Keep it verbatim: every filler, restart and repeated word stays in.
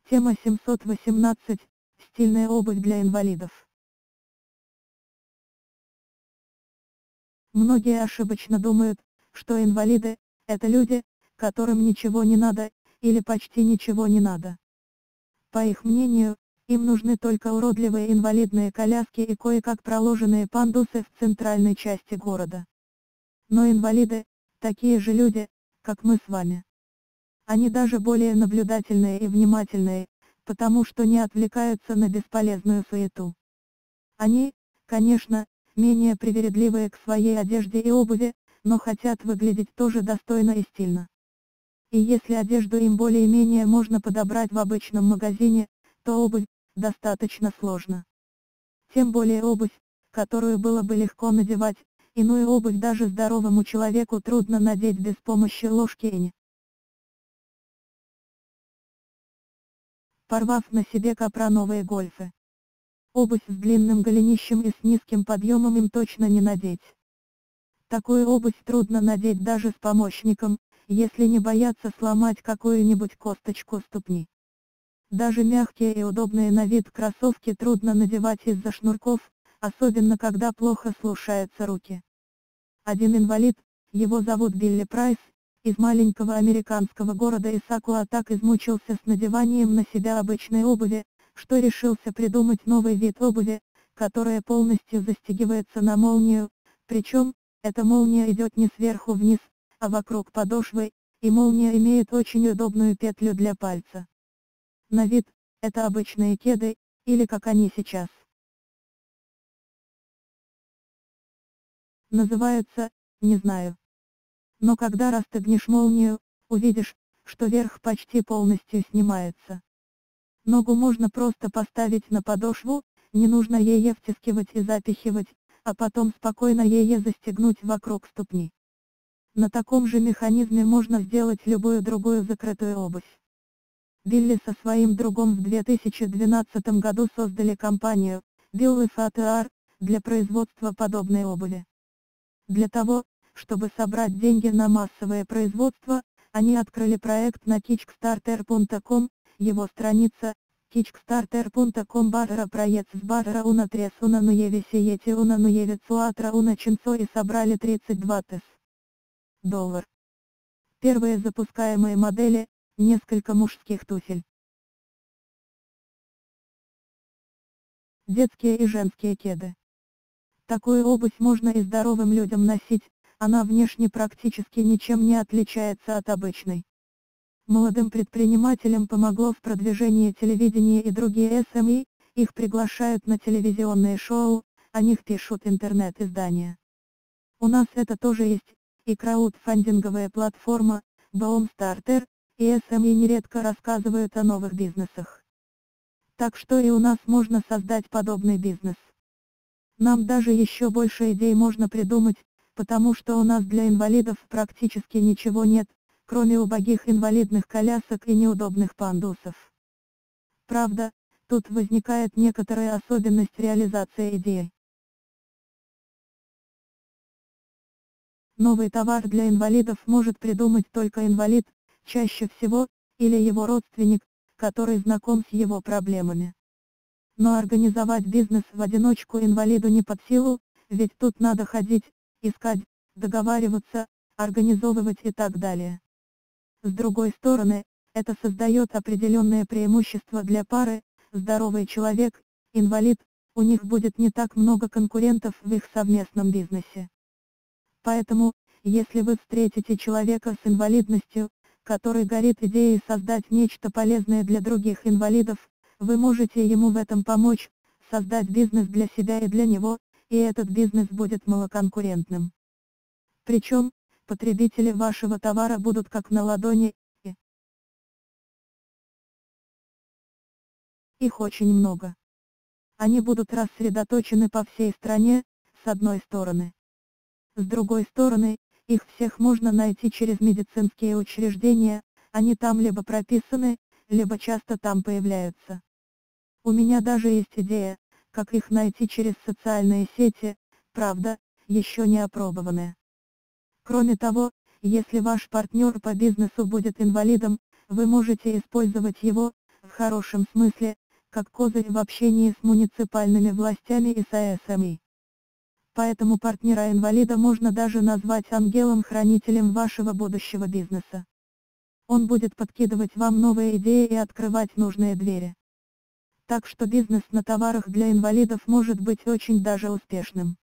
Тема семьсот восемнадцать. Стильная обувь для инвалидов. Многие ошибочно думают, что инвалиды – это люди, которым ничего не надо, или почти ничего не надо. По их мнению, им нужны только уродливые инвалидные коляски и кое-как проложенные пандусы в центральной части города. Но инвалиды – такие же люди, как мы с вами. Они даже более наблюдательные и внимательные, потому что не отвлекаются на бесполезную суету. Они, конечно, менее привередливые к своей одежде и обуви, но хотят выглядеть тоже достойно и стильно. И если одежду им более-менее можно подобрать в обычном магазине, то обувь достаточно сложно. Тем более обувь, которую было бы легко надевать, иную обувь даже здоровому человеку трудно надеть без помощи ложки и порвав на себе капроновые гольфы. Обувь с длинным голенищем и с низким подъемом им точно не надеть. Такую обувь трудно надеть даже с помощником, если не бояться сломать какую-нибудь косточку ступни. Даже мягкие и удобные на вид кроссовки трудно надевать из-за шнурков, особенно когда плохо слушаются руки. Один инвалид, его зовут Билли Прайс, из маленького американского города Исакуа так измучился с надеванием на себя обычной обуви, что решился придумать новый вид обуви, которая полностью застегивается на молнию, причем, эта молния идет не сверху вниз, а вокруг подошвы, и молния имеет очень удобную петлю для пальца. На вид, это обычные кеды, или как они сейчас называются, не знаю. Но когда расстегнешь молнию, увидишь, что верх почти полностью снимается. Ногу можно просто поставить на подошву, не нужно ее втискивать и запихивать, а потом спокойно ее застегнуть вокруг ступни. На таком же механизме можно сделать любую другую закрытую обувь. Билли со своим другом в две тысячи двенадцатом году создали компанию Billy Fatr для производства подобной обуви. Для того, чтобы собрать деньги на массовое производство, они открыли проект на кикстартер точка ком, его страница кикстартер точка ком барра проект с барра уна трес уна нуеве сиете уна нуеве цуатра уна чинцо и собрали тридцать два тысячи долларов. Первые запускаемые модели – несколько мужских туфель. Детские и женские кеды. Такую обувь можно и здоровым людям носить, она внешне практически ничем не отличается от обычной. Молодым предпринимателям помогло в продвижении телевидения и другие эс эм и, их приглашают на телевизионные шоу, о них пишут интернет-издания. У нас это тоже есть, и краудфандинговая платформа, Boomstarter, и эс эм и нередко рассказывают о новых бизнесах. Так что и у нас можно создать подобный бизнес. Нам даже еще больше идей можно придумать, потому что у нас для инвалидов практически ничего нет, кроме убогих инвалидных колясок и неудобных пандусов. Правда, тут возникает некоторая особенность реализации идеи. Новый товар для инвалидов может придумать только инвалид, чаще всего, или его родственник, который знаком с его проблемами. Но организовать бизнес в одиночку инвалиду не под силу, ведь тут надо ходить, искать, договариваться, организовывать и так далее. С другой стороны, это создает определенное преимущество для пары, здоровый человек, инвалид, у них будет не так много конкурентов в их совместном бизнесе. Поэтому, если вы встретите человека с инвалидностью, который горит идеей создать нечто полезное для других инвалидов, вы можете ему в этом помочь, создать бизнес для себя и для него, и этот бизнес будет малоконкурентным. Причем, потребители вашего товара будут как на ладони, и их очень много. Они будут рассредоточены по всей стране, с одной стороны. С другой стороны, их всех можно найти через медицинские учреждения, они там либо прописаны, либо часто там появляются. У меня даже есть идея, как их найти через социальные сети, правда, еще не опробованная. Кроме того, если ваш партнер по бизнесу будет инвалидом, вы можете использовать его, в хорошем смысле, как козырь в общении с муниципальными властями и с А Эс Эм И. Поэтому партнера-инвалида можно даже назвать ангелом-хранителем вашего будущего бизнеса. Он будет подкидывать вам новые идеи и открывать нужные двери. Так что бизнес на товарах для инвалидов может быть очень даже успешным.